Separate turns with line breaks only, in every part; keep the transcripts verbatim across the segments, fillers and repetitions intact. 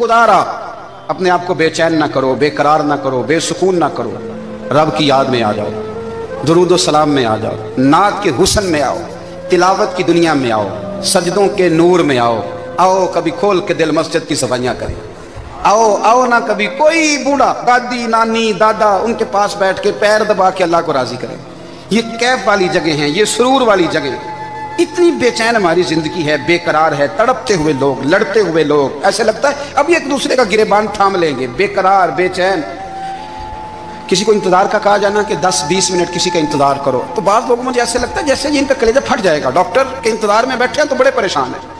खुदारा अपने आप को बेचैन ना करो, बेकरार ना करो, बेसुकून ना करो, रब की याद में आ जाओ, दुरूद और सलाम में आ जाओ, नात के हुस्न में आओ, तिलावत की दुनिया में आओ, सजदों के नूर में आओ। आओ कभी खोल के दिल मस्जिद की सफाइयाँ करें। आओ आओ ना कभी कोई बूढ़ा, दादी नानी दादा, उनके पास बैठ के पैर दबा के अल्लाह को राजी करें। ये कैफ वाली जगह हैं, ये सुरूर वाली जगह। इतनी बेचैन हमारी जिंदगी है, बेकरार है, तड़पते हुए लोग, लड़ते हुए लोग, ऐसे लगता है अभी एक दूसरे का गिरेबान थाम लेंगे। बेकरार, बेचैन। किसी को इंतजार का कहा जाना कि दस बीस मिनट किसी का इंतजार करो, तो बाद लोगों मुझे ऐसे लगता है जैसे इनका कलेजा फट जाएगा। डॉक्टर के इंतजार में बैठे हैं तो बड़े परेशान हैं।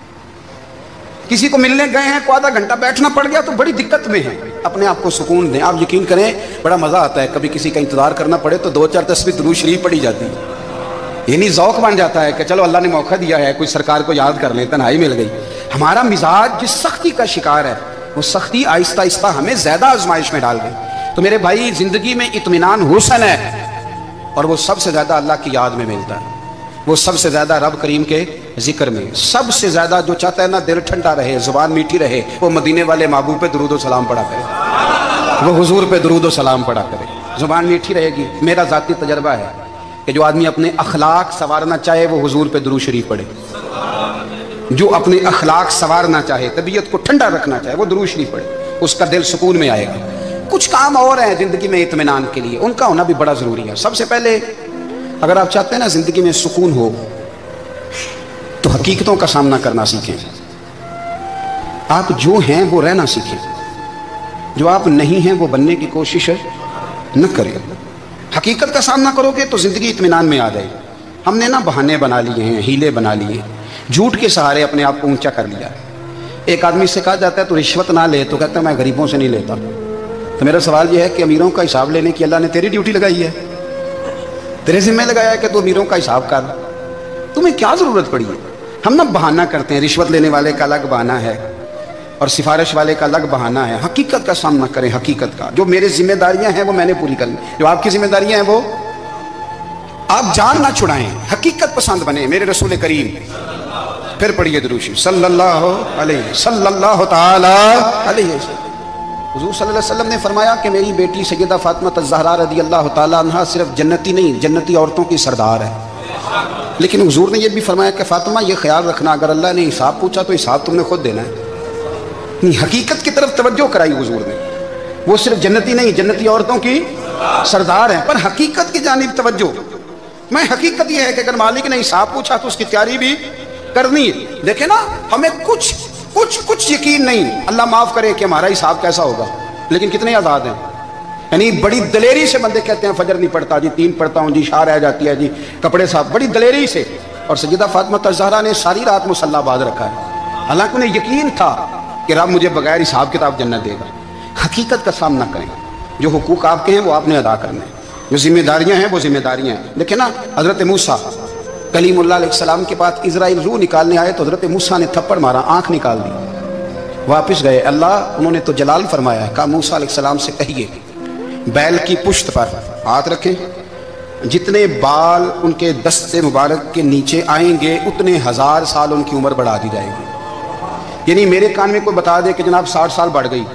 किसी को मिलने गए हैं, को आधा घंटा बैठना पड़ गया तो बड़ी दिक्कत में है। अपने आप को सुकून दें। आप यकीन करें बड़ा मजा आता है, कभी किसी का इंतजार करना पड़े तो दो चार तस्वीर दुरूद शरीफ पड़ी जाती है। यानी ज़ौक़ बन जाता है कि चलो अल्लाह ने मौका दिया है, कोई सरकार को याद कर लें, तन्हाई मिल गई। हमारा मिजाज जिस सख्ती का शिकार है, वो सख्ती आहिस्ता आहिस्ता हमें ज्यादा आजमाइश में डाल गई। तो मेरे भाई, जिंदगी में इत्मीनान हुस्न है, और वो सबसे ज्यादा अल्लाह की याद में मिलता है। वो सबसे ज्यादा रब करीम के जिक्र में। सबसे ज्यादा जो चाहता है ना दिल ठंडा रहे, जुबान मीठी रहे, वो मदीने वाले महबूब पे दुरूद व सलाम पढ़ा करे, वो हुजूर पे दुरूद व सलाम पढ़ा करे। जुबान मीठी रहेगी। मेरा जाती तजर्बा है कि जो आदमी अपने अखलाक संवारना चाहे वो हुजूर पे दुरूद शरीफ पढ़े। जो अपने अखलाक संवारना चाहे, तबीयत को ठंडा रखना चाहे, वो दुरूद शरीफ पढ़े, उसका दिल सुकून में आएगा। कुछ काम और हैं जिंदगी में इत्मीनान के लिए, उनका होना भी बड़ा जरूरी है। सबसे पहले अगर आप चाहते हैं ना जिंदगी में सुकून हो, तो हकीकतों का सामना करना सीखें। आप जो हैं वो रहना सीखें, जो आप नहीं हैं वो बनने की कोशिश न करें। हकीकत का सामना करोगे तो जिंदगी इत्मीनान में आ जाएगी। हमने ना बहाने बना लिए हैं, हीले बना लिए, झूठ के सहारे अपने आप को ऊंचा कर लिया। एक आदमी से कहा जाता है तो रिश्वत ना ले, तो कहता है मैं गरीबों से नहीं लेता। तो मेरा सवाल यह है कि अमीरों का हिसाब लेने की अल्लाह ने तेरी ड्यूटी लगाई है, तेरे जिम्मे लगाया है कि तू अमीरों का हिसाब कर। तुम्हें क्या जरूरत पड़ी है? हम ना बहाना करते हैं, रिश्वत लेने वाले का अलग बहाना है और सिफारिश वाले का अलग बहाना है। हकीकत का सामना करें, हकीकत का। जो मेरी जिम्मेदारियां हैं वो मैंने पूरी करनी, जो आपकी जिम्मेदारियां हैं वो आप जान ना छुड़ाएं, हकीकत पसंद बने। मेरे रसूल करीम, फिर पढ़िए दुरूद शरीफ सल्लल्लाहु अलैहि सल्लल्लाहु ताला अलैहि वसल्लम। हुजूर सल्लल्लाहु अलैहि वसल्लम ने फरमाया कि मेरी बेटी सैयदा फातिमा ज़हरा रज़ी अल्लाह ताला अन्हा सिर्फ जन्नती नहीं, जन्नती औरतों की सरदार है। लेकिन हुजूर ने यह भी फरमाया कि फातिमा ये ख्याल रखना, अगर अल्लाह ने हिसाब पूछा तो हिसाब तुमने खुद देना है। नहीं, हकीकत की तरफ तवज्जो कराई हुजूर ने। वो सिर्फ जन्नती नहीं, जन्नती औरतों की सरदार है, पर हकीकत की जानिब तवज्जो। मैं हकीकत यह है कि अगर मालिक ने हिसाब पूछा तो उसकी तैयारी भी करनी है। देखे ना, हमें कुछ कुछ कुछ यकीन नहीं, अल्लाह माफ करे कि हमारा हिसाब कैसा होगा, लेकिन कितने आजाद हैं। यानी बड़ी दलेरी से बंदे कहते हैं फजर नहीं पढ़ता जी, तीन पढ़ता हूँ जी, शाह रह जाती है जी, कपड़े साफ, बड़ी दलेरी से। और सैयदा फातिमा ज़हरा ने सारी रात मुसल्ला बांध रखा है, हालांकि उन्हें यकीन था कि रब मुझे बगैर हिसाब किताब जन्नत देगा। हकीकत का सामना करें, जो हुकूक आपके हैं वो आपने अदा करने, जो जिम्मेदारियां हैं वो जिम्मेदारियां हैं। देखे ना, हजरत मूसा कलीमुल्लाह अलैहिस्सलाम के पास इजराइल रूह निकालने आए तो हजरत मूसा ने थप्पड़ मारा, आंख निकाल दी, वापस गए। अल्लाह उन्होंने तो जलाल फरमाया, कहा मूसा अलैहिस्सलाम से कहिए बैल की पुश्त पर हाथ रखें, जितने बाल उनके दस्ते मुबारक के नीचे आएंगे उतने हजार साल उनकी उम्र बढ़ा दी जाएगी। यानी मेरे कान में कोई बता दे कि जनाब साठ साल बढ़ गई,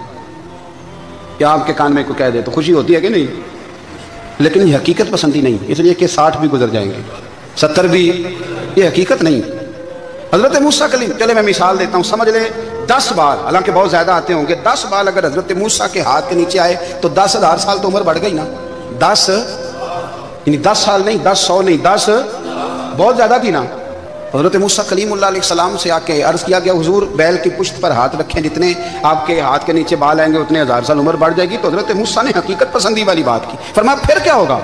या आपके कान में कोई कह दे तो खुशी होती है कि नहीं? लेकिन ये हकीकत पसंदी नहीं, इसलिए कि साठ भी गुजर जाएंगे, सत्तर भी, ये हकीकत नहीं। हजरत मूसा कलीम, चले मैं मिसाल देता हूँ, समझ ले दस बाल, हालांकि बहुत ज्यादा आते होंगे, दस बाल अगर हजरत मूसा के हाथ के नीचे आए तो दस हजार साल तो उम्र बढ़ गई ना। दस यानी दस साल नहीं, दस सौ नहीं, दस बहुत ज्यादा थी ना। हजरत मूसा कलीमुल्लाह अलैहिस्सलाम से आके अर्ज किया गया, हुजूर बैल की पुश्त पर हाथ रखें, जितने आपके हाथ के नीचे बाल आएंगे उतने हजार साल उम्र बढ़ जाएगी। तो हजरत मूसा ने हकीकत पसंदी वाली बात की, फरमाया फिर क्या होगा?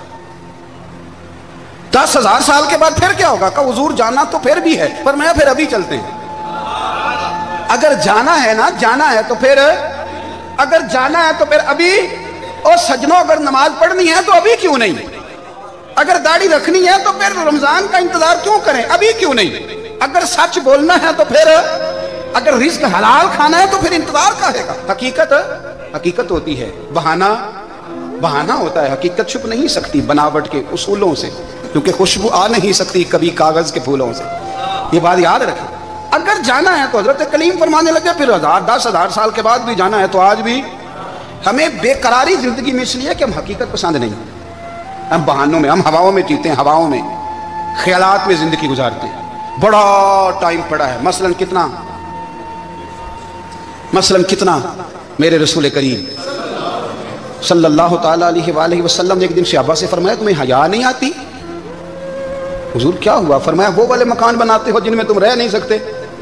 दस हजार साल के बाद फिर क्या होगा? कहा हुजूर जाना तो फिर भी है, पर मैं फिर अभी चलते हैं। अगर जाना है ना, जाना है तो फिर, अगर जाना है तो फिर अभी। और सजनों, अगर नमाज पढ़नी है तो अभी क्यों नहीं? अगर दाढ़ी रखनी है तो फिर रमजान का इंतजार क्यों करें, अभी क्यों नहीं? अगर सच बोलना है तो फिर, अगर रिस्क हलाल खाना है तो फिर इंतजार करेगा। हकीकत हकीकत होती है, बहाना बहाना होता है। हकीकत छुप नहीं सकती बनावट के उसूलों से, क्योंकि खुशबू आ नहीं सकती कभी कागज के फूलों से। ये बात याद रखें। اگر جانا ہے تو حضرت کلیم فرمانے لگے پھر ہزار دس ہزار سال کے بعد بھی جانا ہے تو آج بھی ہمیں بے قراری زندگی میں اس لیے کہ ہم حقیقت پسند نہیں، ہم بہانوں میں، ہم ہواؤں میں جیتے ہیں، ہواؤں میں، خیالات میں زندگی گزارتے ہیں۔ بڑا ٹائم پڑا ہے، مثلا کتنا مثلا کتنا میرے رسول کریم صلی اللہ تعالیٰ علیہ وآلہ وسلم نے ایک دن صحابہ سے فرمایا تمہیں حیا نہیں آتی؟ حضور کیا ہوا؟ فرمایا وہ والے مکان بناتے ہو جن میں تم رہ نہیں سکتے،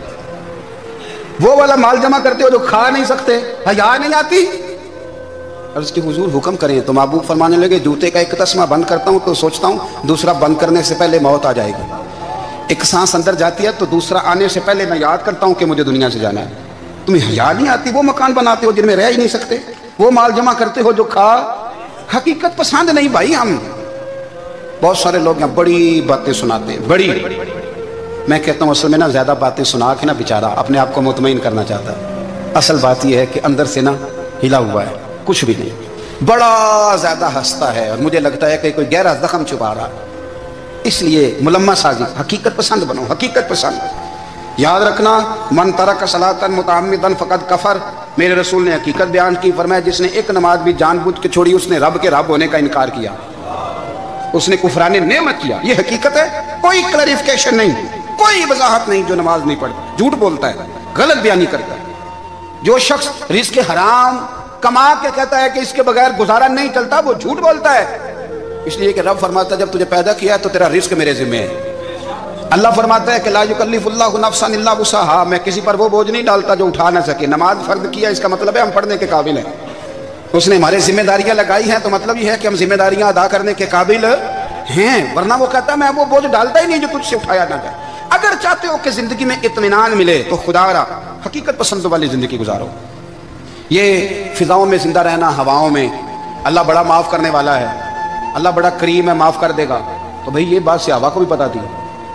وہ والا مال جمع کرتے ہو جو کھا نہیں سکتے، حیا نہیں آتی؟ عرض کی حضور حکم کریں تو محبوب فرمانے لگے جوتے کا ایک تسمہ بند کرتا ہوں تو سوچتا ہوں دوسرا بند کرنے سے پہلے موت آ جائے گی، ایک سانس اندر جاتی ہے تو دوسرا آنے سے پہلے میں یاد کرتا ہوں کہ مجھے دنیا سے جانا ہے۔ تمہیں حیا نہیں آتی؟ وہ مکان بناتے ہو جن میں رہ ہی نہیں سکتے، وہ مال جمع کرتے ہو جو کھا، حقیقت پسند نہیں بھائی ہم۔ بہت سارے لوگ یہاں بڑی باتیں سناتے ہیں، بڑی، میں کہتا ہوں اصل میں نا زیادہ باتیں سنا کے نا بیچارہ اپنے آپ کو مطمئن کرنا چاہتا ہے، اصل بات یہ ہے کہ اندر سے نا ہلا ہوا ہے، کچھ بھی نہیں، بڑا زیادہ ہنستا ہے اور مجھے لگتا ہے کہ کوئی گہرا زخم چھپا رہا ہے، اس لیے ملمہ سازی۔ حقیقت پسند بنو، حقیقت پسند۔ یاد رکھنا من ترک صلاۃ متعمدا فقد کفر، میرے رسول نے حقیقت بیان کی، فرمایا جس نے ایک نماز بھی جان بوجھ کے چھوڑی اس نے رب کے رب ہونے کا انکار کیا، اس نے کفران نعمت کیا۔ یہ حقیقت ہے، کوئی کلیریفیکیشن نہیں، کوئی وضاحت نہیں۔ جو نماز نہیں پڑھتا جھوٹ بولتا ہے، غلط بیانی کرتا ہے۔ جو شخص رزق حرام کما کے کہتا ہے کہ اس کے بغیر گزارا نہیں چلتا، وہ جھوٹ بولتا ہے، اس لیے کہ رب فرماتا ہے جب تجھے پیدا کیا ہے تو تیرا رزق میرے ذمہ ہے۔ اللہ فرماتا ہے کہ لا یکلف اللہ نفسا الا وسعها، میں کسی پر وہ بوجھ نہیں ڈالتا جو اٹھا نہ سکے۔ نماز فرض کیا اس کا مطلب ہے ہم پڑھنے کے قابل ہیں، اس نے ہمارے ذمہ داریاں لگائی ہیں تو مطلب یہ ہے کہ ہم ذمہ داریاں ادا کرنے کے قابل ہیں، ورنہ وہ کہتا ہے میں وہ بوجھ ڈالتا ہی نہیں جو تجھ سے اٹھایا نہ جائے۔ اگر چاہتے ہو کہ زندگی میں اطمینان ملے تو خدا را حقیقت پسند والی زندگی گزارو۔ یہ فضاؤں میں زندہ رہنا، ہواؤں میں، اللہ بڑا معاف کرنے والا ہے، اللہ بڑا کریم ہے، معاف کر دے گا، تو بھئی یہ بات صحابہ کو بھی پتا تھی،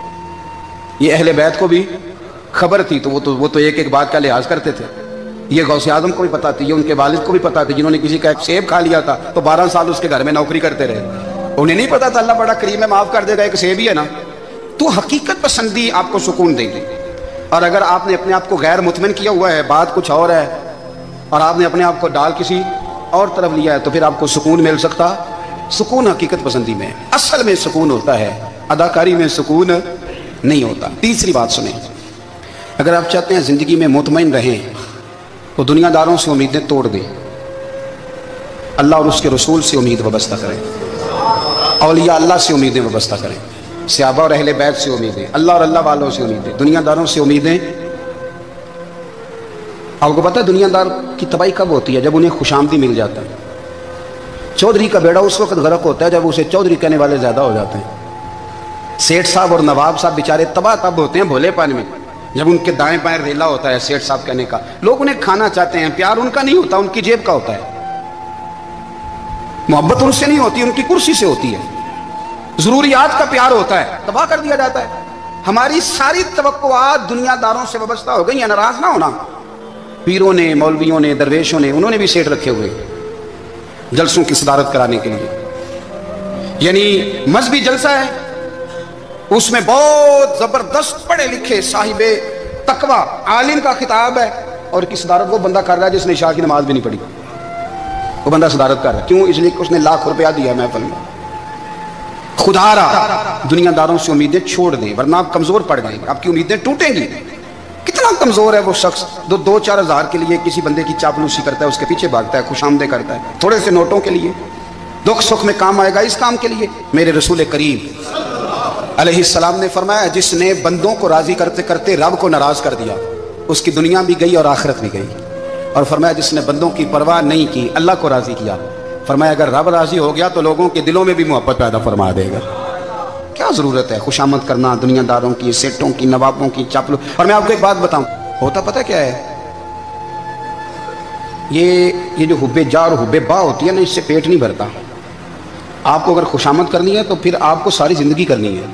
یہ اہل بیت کو بھی خبر تھی، تو وہ تو وہ تو ایک ایک بات کا لحاظ کرتے تھے۔ یہ غوث اعظم کو بھی پتا تھی، یہ ان کے والد کو بھی پتا تھی، جنہوں نے کسی کا ایک سیب کھا لیا تھا تو بارہ سال اس کے گھر میں نوکری کرتے رہے، انہیں نہیں پتا تھا اللہ بڑا کریم ہے، معاف کر دے گا، ایک سیب ہی ہے نا۔ تو حقیقت پسندی آپ کو سکون دے گی، اور اگر آپ نے اپنے آپ کو غیر مطمئن کیا ہوا ہے، بات کچھ اور ہے، اور آپ نے اپنے آپ کو ڈال کسی اور طرف لیا ہے، تو پھر آپ کو سکون مل سکتا؟ سکون حقیقت پسندی میں، اصل میں سکون ہوتا ہے، اداکاری میں سکون نہیں ہوتا۔ تیسری بات سنیں، اگر آپ چاہتے ہیں زندگی میں مطمئن رہیں تو دنیا داروں سے امیدیں توڑ دیں، اللہ اور اس کے رسول سے امید وابستہ کریں، اولیاء اللہ سے امیدیں وابستہ کریں، صحابہ اور اہل بیت سے امیدیں، اللہ اور اللہ والوں سے امیدیں، دنیا داروں سے امیدیں۔ آپ کو پتہ ہے دنیا دار کی تباہی کب ہوتی ہے؟ جب انہیں خوش آمدی مل جاتا ہے۔ چودھری کا بیڑا اس وقت غرق ہوتا ہے جب اسے چودھری کہنے والے زیادہ ہو جاتے ہیں۔ سیٹھ صاحب اور نواب صاحب بیچارے تباہ تب ہوتے ہیں بھولے پان میں، جب ان کے دائیں بائیں ریلا ہوتا ہے سیٹھ صاحب کہنے کا، لوگ انہیں کھانا چاہتے ہیں، پیار ان کا نہیں ہوتا، ان کی جیب کا ہوتا ہے، محبت ان سے نہیں ہوتی، ان کی کرسی سے ہوتی ہے، ضروریات کا پیار ہوتا ہے، تباہ کر دیا جاتا ہے۔ ہماری ساری توقعات دنیا داروں سے وابستہ ہو گئی ہیں، ناراض نہ ہونا۔ پیروں نے، مولویوں نے، درویشوں نے، انہوں نے بھی سیٹ رکھے ہوئے جلسوں کی صدارت کرانے کے لیے، یعنی مذہبی جلسہ ہے، اس میں بہت زبردست پڑھے لکھے صاحب تقوی عالم کا خطاب ہے، اور کی صدارت وہ بندہ کر رہا ہے جس نے عشاء کی نماز بھی نہیں پڑھی، وہ بندہ صدارت کر رہا ہے، کیوں؟ اس لیے کہ اس نے لاکھ روپیہ دیا محفل میں۔ خدا را دنیا داروں سے امیدیں چھوڑ دیں، ورنہ آپ کمزور پڑ جائیں گے، آپ کی امیدیں ٹوٹیں گی۔ کتنا کمزور ہے وہ شخص جو دو چار ہزار کے لیے کسی بندے کی چاپلوسی کرتا ہے، اس کے پیچھے بھاگتا ہے، خوش آمدیں کرتا ہے، تھوڑے سے نوٹوں کے لیے، دکھ سکھ میں کام آئے گا اس کام کے لیے۔ میرے رسول کریم علیہ السلام نے فرمایا جس نے بندوں کو راضی کرتے کرتے رب کو ناراض کر دیا، اس کی دنیا بھی گئی اور آخرت بھی گئی، اور فرمایا جس نے بندوں کی پرواہ نہیں کی، اللہ کو راضی کیا، فرمایا اگر رب راضی ہو گیا تو لوگوں کے دلوں میں بھی محبت پیدا فرما دے گا۔ کیا ضرورت ہے خوشامد کرنا دنیا داروں کی، سیٹوں کی، نوابوں کی، چاپلو۔ اور میں آپ کو ایک بات بتاؤں، ہوتا پتہ کیا ہے؟ یہ یہ جو حب جا اور حب با ہوتی ہے نا، اس سے پیٹ نہیں بھرتا۔ آپ کو اگر خوشامد کرنی ہے تو پھر آپ کو ساری زندگی کرنی ہے،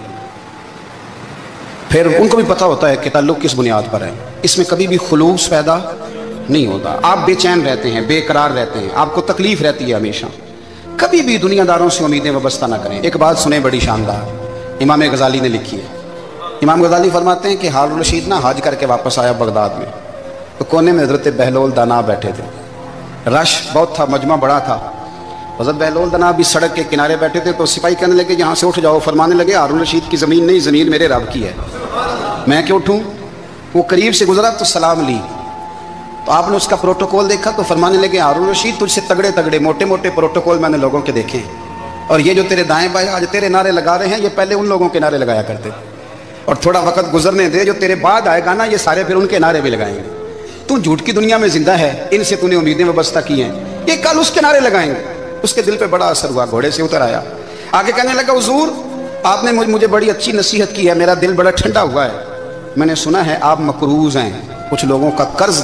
پھر ان کو بھی پتہ ہوتا ہے کہ تعلق کس بنیاد پر ہے، اس میں کبھی بھی خلوص پیدا نہیں ہوتا، آپ بے چین رہتے ہیں، بے قرار رہتے ہیں، آپ کو تکلیف رہتی ہے ہمیشہ۔ کبھی بھی دنیا داروں سے امیدیں وابستہ نہ کریں۔ ایک بات سنیں بڑی شاندار، امام غزالی نے لکھی ہے، इमाम गज़ाली फरमाते हैं कि हारून रशीद ना हज करके वापस आया बगदाद में, तो कोने में हज़रत बहलोल दाना बैठे थे। रश बहुत था, मजमा बड़ा था। हज़रत बहलोल दाना भी सड़क के किनारे बैठे थे। तो सिपाही कहने लगे यहाँ से उठ जाओ। फरमाने लगे हारून रशीद की ज़मीन नहीं, ज़मीन मेरे रब की है, मैं क्यों उठूँ। वो करीब से गुजरा तो सलाम ली, तो आपने उसका प्रोटोकॉल देखा तो फरमाने लगे हारून रशीद तुझसे तगड़े तगड़े मोटे मोटे प्रोटोकॉल मैंने लोगों के देखे हैं, और ये जो तेरे दाएं बाएं आज तेरे नारे लगा रहे हैं, ये पहले उन लोगों के नारे लगाया करते, और थोड़ा वक्त गुजरने दे, जो तेरे बाद आएगा ना ये सारे फिर उनके नारे भी लगाएंगे। तू झूठ की दुनिया में जिंदा है, इनसे तूने उम्मीदें वाबस्ता की हैं, ये कल उसके नारे लगाएंगे। उसके दिल पे बड़ा असर हुआ, घोड़े से उतर आया, आगे कहने लगा हुजूर आपने मुझे बड़ी अच्छी नसीहत की है, मेरा दिल बड़ा ठंडा हुआ है। मैंने सुना है आप मकरूज हैं, कुछ लोगों का कर्ज,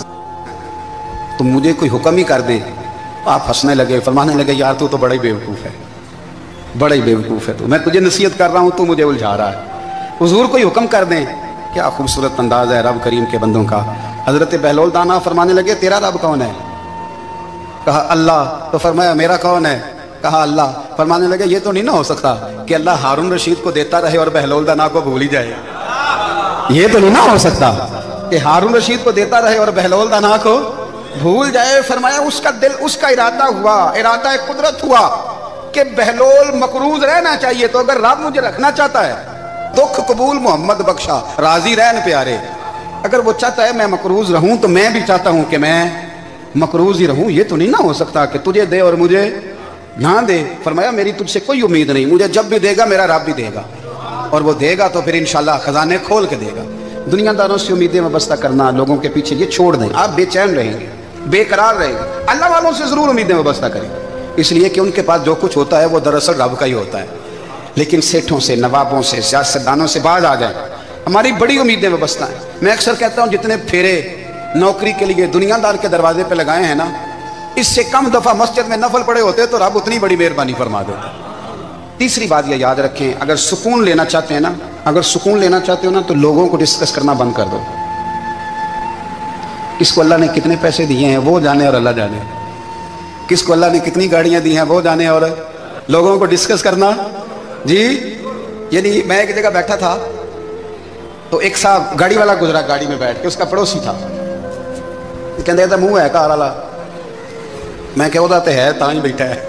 तो मुझे कोई हुक्म ही कर दें। आप हंसने लगे, फरमाने लगे यार तू तो बड़ा ही बेवकूफ़ है, बड़ा ही बेवकूफ़ है तू, मैं तुझे नसीहत कर रहा हूँ, तू मुझे उलझा रहा है। हुजूर कोई हुक्म कर दें। क्या खूबसूरत अंदाज है रब करीम के बंदों का। हज़रत बहलोल दाना फरमाने लगे तेरा रब कौन है। कहा अल्लाह। तो फरमाया मेरा कौन है। कहा अल्लाह। फरमाने लगे ये तो नहीं ना हो सकता कि अल्लाह हारून रशीद को देता रहे और बहलोल दाना को भूल ही जाए, ये तो नहीं ना हो सकता कि हारून रशीद को देता रहे और बहलोल दाना को भूल जाए। फरमाया उसका दिल, उसका इरादा हुआ, इरादा कुदरत हुआ कि बहलोल मकरूज रहना चाहिए, तो अगर रब मुझे रखना चाहता है, दुख कबूल मोहम्मद बख्शा राजी रहन प्यारे, अगर वो चाहता है मैं मकरूज रहूं तो मैं भी चाहता हूं कि मैं मकरूज ही रहूं। ये तो नहीं ना हो सकता कि तुझे दे और मुझे ना दे। फरमाया मेरी तुझसे कोई उम्मीद नहीं, मुझे जब भी देगा मेरा रब भी देगा, और वो देगा तो फिर इंशाल्लाह खजाने खोल के देगा। दुनियादारों से उम्मीदें वाबस्ता करना, लोगों के पीछे, ये छोड़ दें। आप बेचैन रहेंगे, बेकरार रहेंगे। अल्लाह वालों से जरूर उम्मीदें वाबस्ता करें, इसलिए कि उनके पास जो कुछ होता है वो दरअसल रब का ही होता है। लेकिन सेठों से, नवाबों से, सियासतदानों से बाज आ जाए, हमारी बड़ी उम्मीदें वाबस्ता हैं। मैं अक्सर कहता हूँ जितने फेरे नौकरी के लिए दुनियादार के दरवाजे पे लगाए हैं ना, इससे कम दफा मस्जिद में नफल पड़े होते तो रब उतनी बड़ी मेहरबानी फरमा देता। तीसरी बात यह याद रखें, अगर सुकून लेना चाहते हैं ना, अगर सुकून लेना चाहते हो ना तो लोगों को डिस्कस करना बंद कर दो। किसको अल्लाह ने कितने पैसे दिए हैं वो जाने और अल्लाह जाने, किसको अल्लाह ने कितनी गाड़ियां दी हैं वो जाने, और लोगों को डिस्कस करना जी। यानी मैं एक जगह बैठा था तो एक साहब गाड़ी वाला गुजरा, गाड़ी में बैठ के, उसका पड़ोसी था, कहते था मुंह है कार वाला। मैं क्या ਉਹਦਾ ਤੇ ਹੈ ਤਾਂ ਹੀ ਬੈਠਾ ਹੈ,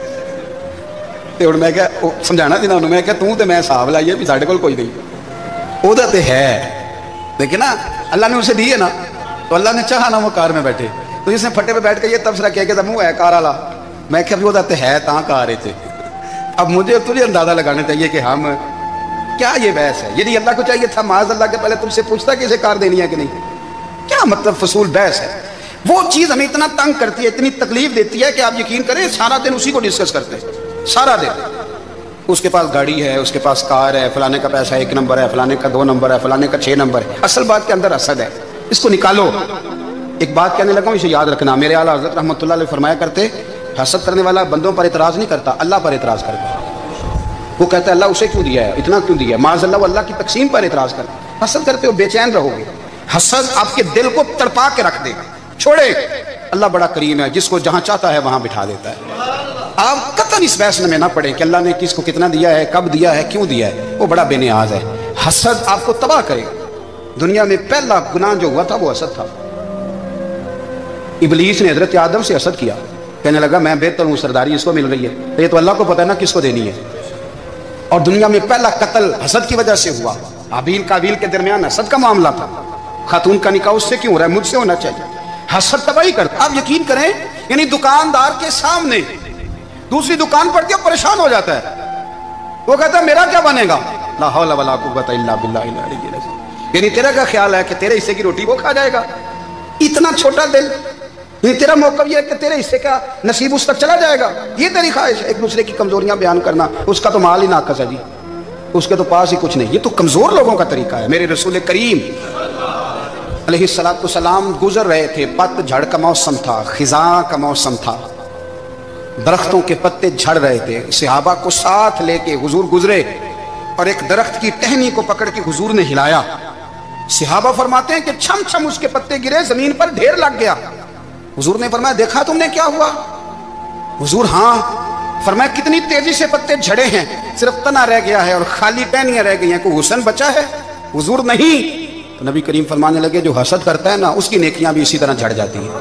ਤੇ ਹੁਣ ਮੈਂ ਕਿਹਾ ਸਮਝਾਣਾ ਸੀ ਨਾ ਉਹਨੂੰ, ਮੈਂ ਕਿਹਾ ਤੂੰ ਤੇ ਮੈਂ ਹਿਸਾਬ ਲਾਈਏ ਵੀ ਸਾਡੇ ਕੋਲ ਕੋਈ ਨਹੀਂ, ਉਹਦਾ ਤੇ है, लेकिन ना अल्लाह ने उसे दी है ना, तो अल्लाह ने चाहा ना वो कार में बैठे, तो इसने फट्टे पे बैठ के ये तबसरा किया कि मुंह है कार वाला। मैं क्या भी ਉਹਦਾ ਤੇ है ਤਾਂ कार रहे थे। अब मुझे तुझे अंदाजा लगाना चाहिए कि हम क्या ये बहस है। यदि अल्लाह को चाहिए था माज अल्लाह के पहले तुमसे पूछता कि इसे कार देनी है कि नहीं, क्या मतलब फसूल बहस है। वो चीज हमें इतना तंग करती है, इतनी तकलीफ देती है कि आप यकीन करें सारा दिन उसी को डिस्कस करते हैं, सारा दिन। उसके पास गाड़ी है, उसके पास कार है, फलाने का पैसा एक नंबर है, फलाने का दो नंबर है, फलाने का छह नंबर है। असल बात के अंदर असद है, इसको निकालो। एक बात कहने लगा हूं, इसे याद रखना। मेरे आला हज़रत रहमतुल्लाह अलैह फरमाया करते, हसद करने वाला बंदों पर इतराज नहीं करता, अल्लाह पर इतराज करता। वो कहता है अल्लाह उसे क्यों दिया है, इतना क्यों दिया है, माज़अल्लाह वो अल्लाह की तकसीम पर इतराज करता। हसद करते हो बेचैन रहोगे, हसद आपके दिल को तड़पा के रख देगा। छोड़े, अल्लाह बड़ा करीम है, जिसको जहां चाहता है वहां बिठा देता है। आप कतई इस बहस में ना पड़े कि अल्लाह ने किसको कितना दिया है, कब दिया है, क्यों दिया है, वो बड़ा बेनियाज है। हसद आपको तबाह करेगा। दुनिया में पहला गुनाह जो हुआ था वो हसद था। इबलीस ने हजरत आदम से हसद किया, कहने लगा मैं बेहतर हूं, सरदारी इसको मिल रही है, तो ये तो अल्लाह को पता है ना किसको देनी है। और दुनिया में पहला कत्ल हसद की वजह से हुआ। हाबील काबील के दरमियान हसद का मामला था। खातून का निकाह उससे क्यों हो रहा है, मुझसे होना चाहिए। हसद तबाही करता। आप यकीन करें, यानी दुकानदार के सामने दूसरी दुकान पड़ती है, परेशान हो जाता है, वो कहता है मेरा क्या बनेगा, ला हौला वला कुव्वता इल्ला बिल्लाह। यानी तेरा क्या ख्याल है कि तेरे हिस्से की रोटी वो खा जाएगा, इतना छोटा दिल। ये तेरा मौका ये है कि तेरे हिस्से का नसीब उस तक चला जाएगा, ये तेरी ख्वाहिश है। एक दूसरे की कमजोरियां बयान करना, उसका तो माल ही नाकस है जी, उसके तो पास ही कुछ नहीं। ये तो कमजोर लोगों का तरीका है। मेरे रसूल करीम अलैहिस्सलातु सलाम गुजर रहे थे, पतझड़ का मौसम था, खिजा का मौसम था, दरख्तों के पत्ते झड़ रहे थे। सहाबा को साथ लेके हुजूर गुजरे और एक दरख्त की टहनी को पकड़ के हुजूर ने हिलाया। सहाबा फरमाते हैं कि छम छम उसके पत्ते गिरे, जमीन पर ढेर लग गया। हुजूर ने फरमाया देखा तुमने क्या हुआ। हुजूर हाँ। फरमाया कितनी तेजी से पत्ते झड़े हैं, सिर्फ तना रह गया है और खाली टहनियां रह गई हैं, कोई हुस्न बचा है। हुजूर नहीं। तो नबी करीम फरमाने लगे जो हसद करता है ना उसकी नेकियां भी इसी तरह झड़ जाती हैं,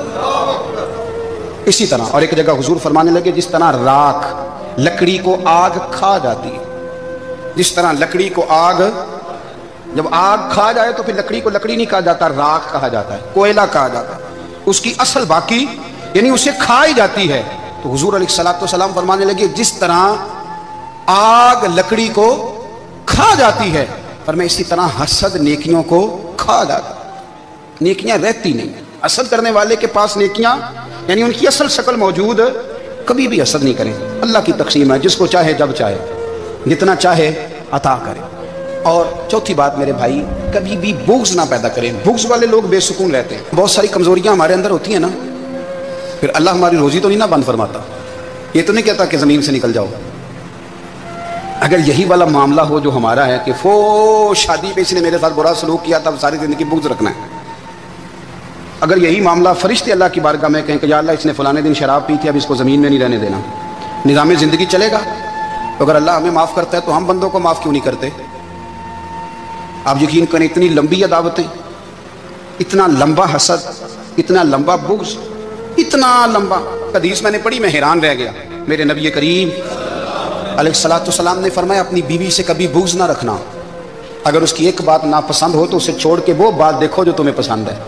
इसी तरह। और एक जगह हुजूर फरमाने लगे जिस तरह राख लकड़ी को आग खा जाती है, जिस तरह लकड़ी को आग, जब आग खा जाए तो फिर लकड़ी को लकड़ी नहीं कहा जाता, राख कहा जाता है, कोयला कहा जाता है, उसकी असल बाकी यानी उसे खाई जाती है। तो हुजूर अलैहिस्सलातु वस्सलाम फरमाने लगे जिस तरह आग लकड़ी को खा जाती है, पर मैं इसी तरह हसद नेकियों को खा जाता, नेकियां रहती नहीं। हसद करने वाले के पास नेकियां यानी उनकी असल शक्ल मौजूद, कभी भी हसद नहीं करें। अल्लाह की तकसीम है, जिसको चाहे जब चाहे जितना चाहे अता करें। और चौथी बात मेरे भाई, कभी भी बुग़्ज़ ना पैदा करें। बुग़्ज़ वाले लोग बेसुकून रहते हैं। बहुत सारी कमजोरियां हमारे अंदर होती हैं ना, फिर अल्लाह हमारी रोजी तो नहीं ना बंद फरमाता। ये तो नहीं कहता कि ज़मीन से निकल जाओ। अगर यही वाला मामला हो जो हमारा है कि फो शादी पे इसने मेरे साथ बुरा सलूक किया, तब सारी ज़िंदगी बुग़्ज़ रखना है। अगर यही मामला फरिश्ते अल्लाह की बारगाह में कहें कि या अल्लाह इसने फलाने दिन शराब पी थी, अब इसको ज़मीन में नहीं रहने देना, निज़ाम ज़िंदगी चलेगा। तो अगर अल्लाह हमें माफ़ करता है तो हम बंदों को माफ़ क्यों नहीं करते? आप यकीन करें, इतनी लंबी अदावतें, इतना लंबा हसद, इतना लंबा बुग़्ज़, इतना लंबा। हदीस मैंने पढ़ी, मैं हैरान रह गया। मेरे नबी करीम अलैहिस्सलातु वस्सलाम ने फरमाया अपनी बीवी से कभी बुग़्ज़ ना रखना। अगर उसकी एक बात नापसंद हो तो उसे छोड़ के वो बात देखो जो तुम्हें पसंद है।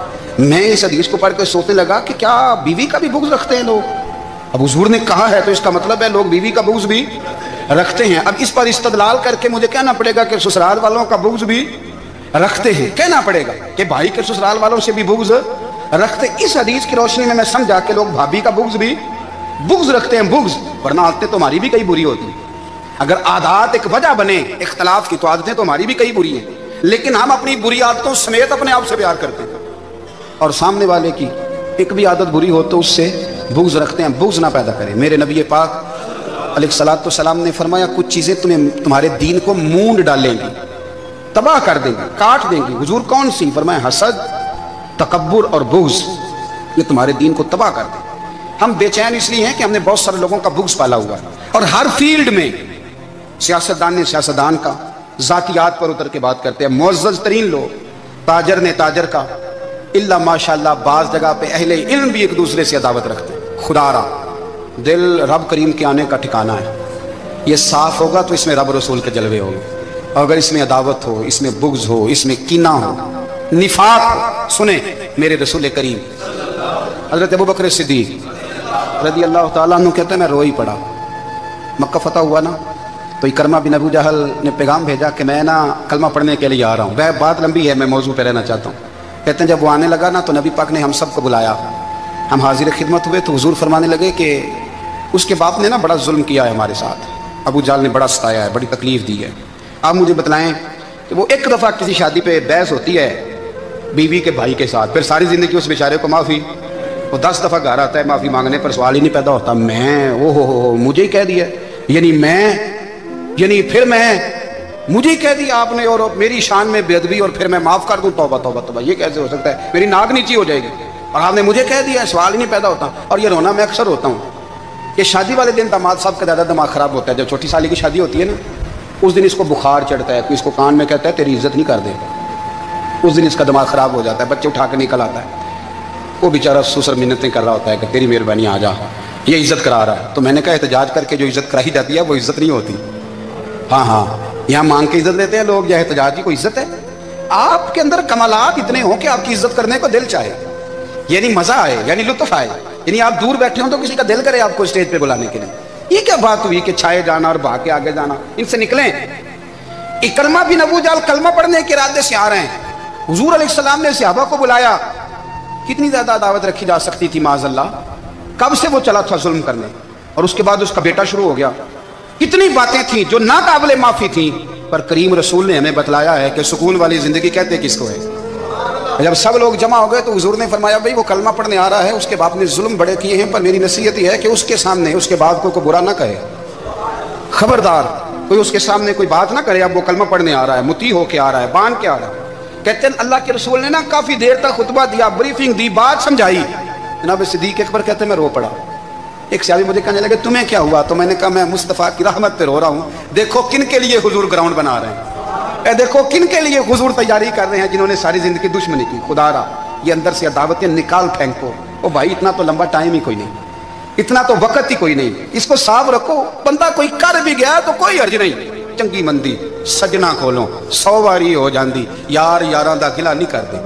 मैं इस हदीस को पढ़ के सोचने लगा कि क्या बीवी का भी बुग़्ज़ रखते हैं लोग? अब हुजूर ने कहा है तो इसका मतलब है लोग बीवी का बुग़्ज़ भी रखते हैं। अब इस पर इस्तदलाल करके मुझे कहना पड़ेगा कि ससुराल वालों का बुग़्ज़ भी रखते हैं, कहना पड़ेगा कि भाई के ससुराल वालों से भी बुग़्ज़ रखते। इस हदीस की रोशनी में मैं समझा कि लोग भाभी का बुग़्ज़ भी बुग़्ज़ रखते हैं, बुग़्ज़, वरना आदतें तो हमारी भी कई बुरी होती। अगर आदत एक वजह बने इख्तलाफ की तो आदतें तो हमारी भी कई बुरी हैं, लेकिन हम अपनी बुरी आदतों समेत अपने आप से प्यार करते हैं और सामने वाले की एक भी आदत बुरी हो तो उससे बुग़्ज़ रखते हैं। बुग़्ज़ ना पैदा करें। मेरे नबी पाक अलैहिस्सलातु वस्सलाम ने फरमाया कुछ चीज़ें तुम्हें तुम्हारे दीन को मूंड डालेंगी, तबाह कर देंगी, काट देंगी। हुजूर कौन सी? फरमाया हसद, तकब्बुर और बुग़्ज़, ये तुम्हारे दीन को तबाह कर देंगे। हम बेचैन इसलिए हैं कि हमने बहुत सारे लोगों का बुग़्ज़ पाला हुआ है और हर फील्ड में सियासतदान ने सियासतदान का, ज़ातियात पर उतर के बात करते हैं, मुअज़्ज़ज़ तरीन लोग, ताजर ने ताजर का, इल्ला माशाअल्लाह बाज़ जगह पे अहले इल्म भी एक दूसरे से अदावत रखते हैं। खुदारा दिल रब करीम के आने का ठिकाना है, ये साफ होगा तो इसमें रब रसूल के जलवे होंगे। और अगर इसमें अदावत हो, इसमें बुग़्ज़ हो, इसमें कीना हो, निफाक हो, सुने मेरे रसूल करीम हज़रत अबू बकर सिद्दीक़ रज़ी अल्लाह ताला अन्हु कहते हैं मैं रो ही पड़ा। मक्का फतह हुआ ना तो इकरमा बिन अबू जहल ने पैगाम भेजा कि मैं ना कलमा पढ़ने के लिए आ रहा हूँ। वह बात लंबी है, मैं मौजू पे रहना चाहता हूँ। कहते हैं जब वो आने लगा ना तो नबी पाक ने हम सबको बुलाया, हम हाजिर खिदमत हुए तो हुजूर फरमाने लगे कि उसके बाप ने ना बड़ा जुल्म किया है हमारे साथ, अबू जाल ने बड़ा सताया है, बड़ी तकलीफ दी है। आप मुझे बतलाएं कि वो एक दफ़ा किसी शादी पे बहस होती है बीवी के भाई के साथ, फिर सारी ज़िंदगी उस बेचारे को माफ़ी, वो दस दफ़ा घर आता है माफ़ी मांगने पर सवाल ही नहीं पैदा होता। मैं ओ हो हो मुझे ही कह दिया, यानी मैं यानी फिर मैं मुझे ही कह दिया आपने और मेरी शान में बेअदबी और फिर मैं माफ़ कर दूँ? तौबा तौबा तौबा, ये कैसे हो सकता है? मेरी नाक नीची हो जाएगी और आपने मुझे कह दिया, सवाल ही नहीं पैदा होता। और ये रोना मैं अक्सर होता हूँ कि शादी वाले दिन दामाद साहब का ज़्यादा दिमाग ख़राब होता है। जब छोटी साली की शादी होती है ना उस दिन इसको बुखार चढ़ता है, कोई इसको कान में कहता है तेरी इज्जत नहीं कर दे, उस दिन इसका दिमाग ख़राब हो जाता है, बच्चे उठा के निकल आता है। वो बेचारा सुसर मिन्नतें कर रहा होता है कि तेरी मेहरबानी आ जा, ये इज्जत करा रहा है। तो मैंने कहा एहतजाज करके जो इज्जत कराई जाती है वो इज्जत नहीं होती। हाँ हाँ, यहाँ मांग के इज्जत देते हैं लोग, यह एहतजाज की कोई इज्जत है? आपके अंदर कमालात इतने हो कि आपकी इज्जत करने को दिल चाहे, यानी मजा आए, यानी लुत्फ आए, यानी आप दूर बैठे हो तो किसी का दिल करे आपको स्टेज पे बुलाने के लिए। ये क्या बात हुई कि छाए जाना और भाग के आगे जाना? इनसे निकलें। इकरमा बिन अबू जाल कलमा पढ़ने के इरादे से आ रहे हैं, हुजूर अलैहिस्सलाम ने सहाबा को बुलाया। कितनी ज्यादा दावत रखी जा सकती थी माज़अल्लाह, कब से वो चला था जुल्म करने, और उसके बाद उसका बेटा शुरू हो गया। कितनी बातें थी जो ना काबिल माफी थी, पर करीम रसूल ने हमें बतलाया है कि सुकून वाली जिंदगी कहते किसको है। जब सब लोग जमा हो गए तो हुजूर ने फरमाया भाई वो कलमा पढ़ने आ रहा है, उसके बाप ने जुल्म बड़े किए हैं, पर मेरी नसीहत ही है कि उसके सामने उसके बाप को कोई बुरा ना कहे, खबरदार कोई उसके सामने कोई बात ना करे। अब वो कलमा पढ़ने आ रहा है, मुती होके आ रहा है, बांध के आ रहा है। कहते हैं अल्लाह के रसूल ने ना काफी देर तक खुतबा दिया, ब्रीफिंग दी, बात समझाई। जनाब सिद्दीक अकबर कहते हैं मैं रो पड़ा। एक सहाबी मुझे कहने लगे तुम्हें क्या हुआ? तो मैंने कहा मैं मुस्तफ़ा की रहमत पे रो रहा हूँ, देखो किन के लिए हुजूर ग्राउंड बना रहे हैं। ए देखो किन के लिए हुजूर तैयारी कर रहे हैं जिन्होंने सारी जिंदगी दुश्मनी की। खुदारा ये अंदर से दावतें निकाल फेंको। ओ भाई इतना तो लंबा टाइम ही कोई नहीं, इतना तो वक्त ही कोई नहीं, इसको साफ रखो। बंदा कोई कर भी गया तो कोई हर्ज नहीं। चंगी मंदी सजना खोलो सौ वारी हो जाती, यार यारां दा गिला नहीं करते।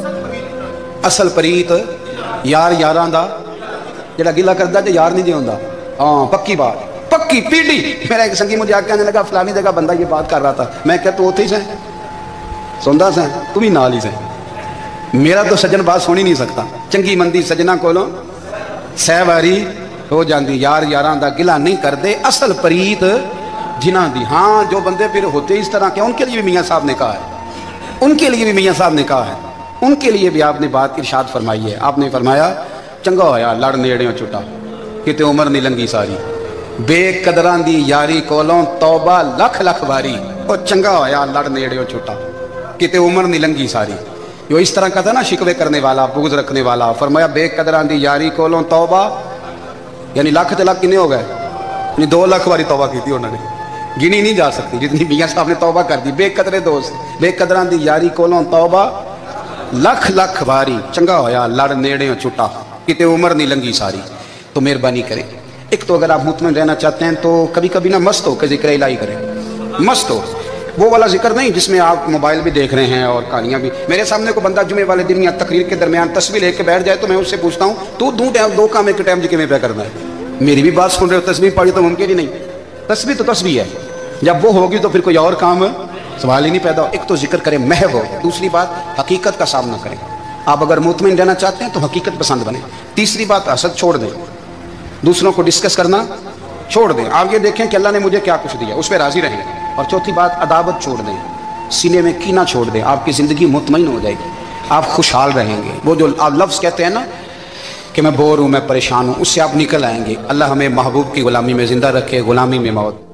असल प्रीत यार यारां दा जेड़ा गिला करदा जे यार नहीं जे हुंदा। हाँ पक्की बात, पक्की पीढ़ी। मेरा एक संगी मुझे आके कहने लगा फलानी जगह बंदा ये बात कर रहा था। मैं क्या तू उत्थे ही सैं सुनदा सैं, तू भी नाल ही सैं। मेरा तो सज्जन बात सुन ही नहीं सकता। चंगी मंदी सजना कोलों सै वारी हो जाती, यार यारां दा गिला नहीं करते। असल प्रीत जिन्हां दी। हाँ जो बंदे फिर होते इस तरह के उनके लिए भी मियाँ साहब ने कहा है, उनके लिए भी मियाँ साहब ने कहा है, उनके लिए भी आपने बात इरशाद फरमाई है। आपने फरमाया चंगा होया लड़ नेड़ियों छुटा किते उम्र नहीं लंगी सारी, बेकदरां दी यारी कोलों तौबा लख लख बारी। और चंगा होया लड़ नेड़ियों छुटा किते उम्र नहीं लंगी सारी। यो इस तरह का था ना शिकवे करने वाला, बुग़्ज़ रखने वाला। फरमाया बेकदरां दी यारी कोलों तौबा, यानी लख ते लख कितने हो गए, यानी दो लख बारी तौबा की थी उन्होंने, गिनी नहीं जा सकती जितनी मियाँ साहब ने तौबा कर दी। बेकदरे दोस्त बेकदरां दी यारी कोलों तौबा लख लख बारी। चंगा होया लड़ नेड़ियों छुटा किते उम्र नहीं लंगी सारी। तो मेहरबानी करें, एक तो अगर आप मुतमईन रहना चाहते हैं तो कभी कभी ना मस्त हो के जिक्र इलाही करें। मस्त हो वो वाला जिक्र नहीं जिसमें आप मोबाइल भी देख रहे हैं और कहानियाँ भी। मेरे सामने को बंदा जुमे वाले दिन या तकरीर के दरमियान तस्वीर लेके बैठ जाए तो मैं उससे पूछता हूँ तू दो टाइम दो काम एक टाइम जी किमें पे करना है। मेरी भी बात सुन रहे हो, तस्वीर पढ़ी तो मुमकिन ही नहीं। तस्वीर तो तस्वीर है, जब वो होगी तो फिर कोई और काम सवाल ही नहीं पैदा हो। एक तो जिक्र करें महव हो, दूसरी बात हकीकत का सामना करें। आप अगर मुतमईन रहना चाहते हैं तो हकीकत पसंद बने। तीसरी बात हसद छोड़ दें, दूसरों को डिस्कस करना छोड़ दें। आप ये देखें कि अल्लाह ने मुझे क्या कुछ दिया, उस पर राजी रहें। और चौथी बात अदावत छोड़ दें, सीने में कीना छोड़ दें। आपकी ज़िंदगी मुतमईन हो जाएगी, आप खुशहाल रहेंगे। वो जो आप लफ्ज़ कहते हैं ना कि मैं बोर हूँ, मैं परेशान हूँ, उससे आप निकल आएंगे। अल्लाह हमें महबूब की ग़ुलामी में ज़िंदा रखे, ग़ुलामी में मौत।